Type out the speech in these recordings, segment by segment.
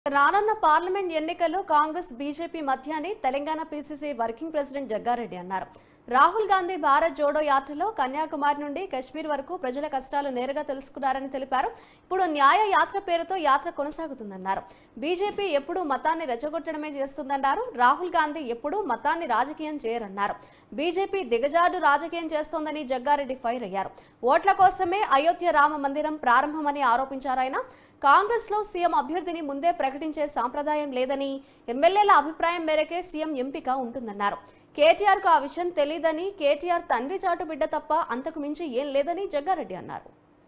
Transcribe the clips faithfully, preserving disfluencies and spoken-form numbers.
రానున్న పార్లమెంట్ ఎన్నికల్లో కాంగ్రెస్ బీజేపీ మధ్య అని Telangana PCC working president Jaggareddy అన్నారు. రాహుల్ గాంధీ భారత్ జోడో యాత్రలో కన్యాకుమారి నుండి కశ్మీర్ వరకు ప్రజల కష్టాలు నేరుగా తెలుసుకున్నారని తెలిపారు. ఇప్పుడు న్యాయ యాత్ర పేరుతో యాత్ర కొనసాగుతుందన్నారు. బీజేపీ ఎప్పుడూ మతాన్ని రెచ్చగొట్టడమే చేస్తుందన్నారు. రాహుల్ గాంధీ ఎప్పుడూ మతాన్ని రాజకీయం చేయరన్నారు. బీజేపీ దిగజాడు రాజకీయం చేస్తోందని జగ్గారెడ్డి ఫైర్ అయ్యారు. ఓట్ల కోసమే అయోధ్య రామ మందిరం ప్రారంభమని ఆరోపించారు ఆయన. కాంగ్రెస్ లో సీఎం అభ్యర్థిని ముందే ప్రకటించే సాంప్రదాయం లేదని, ఎమ్మెల్యేల అభిప్రాయం మేరకే సీఎం ఎంపిక ఉంటుందన్నారు. కేటీఆర్ కు ఆ విషయం తెలియదని, కేటీఆర్ తండ్రి చాటు బిడ్డ తప్ప అంతకు మించి ఏం లేదని జగ్గారెడ్డి అన్నారు.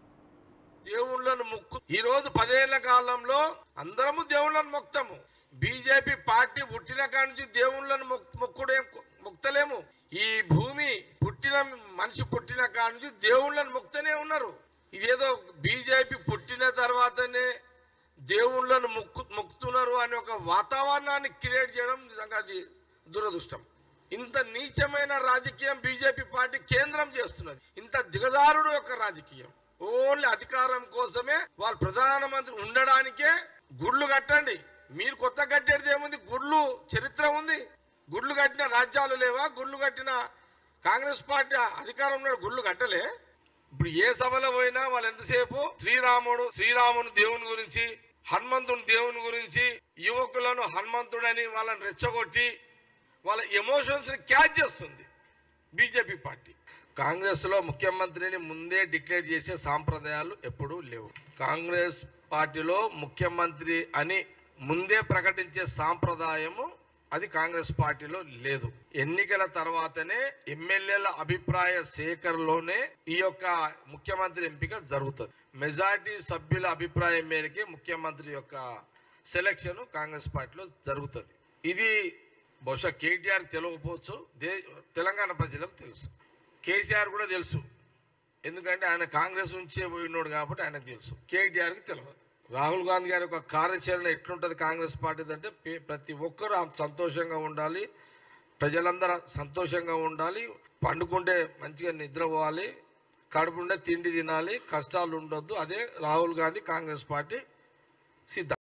దేవుళ్ళను మొక్కు ఈ రోజు పదేళ్ల కాలంలో అందరము దేవుళ్ళను మొక్తాము. బీజేపీ పార్టీ పుట్టిన కాడి నుంచి దేవుళ్ళను మొక్కుడే మొక్తలేము. ఈ భూమి పుట్టిన మనిషి పుట్టిన కాడి నుంచి దేవుళ్ళను మొక్తనే ఉన్నారు. ఇదేదో బీజేపీ పుట్టిన తర్వాతనే దేవుళ్ళను మొక్కు మొక్కుతున్నారు అనే ఒక వాతావరణాన్ని క్రియేట్ చేయడం నిజంగా అది దురదృష్టం. ఇంత నీచమైన రాజకీయం బీజేపీ పార్టీ కేంద్రం చేస్తున్నది. ఇంత దిగజారుడు యొక్క రాజకీయం. ఓన్లీ అధికారం కోసమే వాళ్ళు ప్రధానమంత్రి ఉండడానికే గుడ్లు కట్టండి. మీరు కొత్త కట్టేది ఏముంది? గుడ్లు చరిత్ర ఉంది. గుడ్లు కట్టిన రాజ్యాలు లేవా? గుడ్లు కట్టిన కాంగ్రెస్ పార్టీ అధికారంలో గుడ్లు కట్టలే. ఇప్పుడు ఏ సభలో పోయినా వాళ్ళు ఎంతసేపు శ్రీరాముడు శ్రీరాముని దేవుని గురించి, హనుమంతుని దేవుని గురించి, యువకులను హనుమంతుడని వాళ్ళని రెచ్చగొట్టి వాళ్ళ ఎమోషన్స్ ని క్యాచ్ చేస్తుంది బీజేపీ పార్టీ. కాంగ్రెస్ లో ముఖ్యమంత్రిని ముందే డిక్లేర్ చేసే సాంప్రదాయాలు ఎప్పుడూ లేవు. కాంగ్రెస్ పార్టీలో ముఖ్యమంత్రి అని ముందే ప్రకటించే సాంప్రదాయము అది కాంగ్రెస్ పార్టీలో లేదు. ఎన్నికల తర్వాతనే ఎమ్మెల్యేల అభిప్రాయ సేకరణలోనే ఈ యొక్క ముఖ్యమంత్రి ఎంపిక జరుగుతుంది. మెజారిటీ సభ్యుల అభిప్రాయం మేరకే ముఖ్యమంత్రి యొక్క సెలక్షన్ కాంగ్రెస్ పార్టీలో జరుగుతుంది. ఇది బహుశా కేటీఆర్ తెలియకపోవచ్చు, తెలంగాణ ప్రజలకు తెలుసు. కేసీఆర్ కూడా తెలుసు, ఎందుకంటే ఆయన కాంగ్రెస్ నుంచే పోయినోడు కాబట్టి ఆయనకు తెలుసు. కేటీఆర్కి తెలియదు. రాహుల్ గాంధీ గారి యొక్క కార్యాచరణ ఎట్లుంటుంది కాంగ్రెస్ పార్టీ అంటే, ప్రతి ఒక్కరూ సంతోషంగా ఉండాలి, ప్రజలందరూ సంతోషంగా ఉండాలి, పండుకుంటే మంచిగా నిద్రపోవాలి, కడుపుండే తిండి తినాలి, కష్టాలు ఉండొద్దు. అదే రాహుల్ గాంధీ కాంగ్రెస్ పార్టీ సిద్ధం.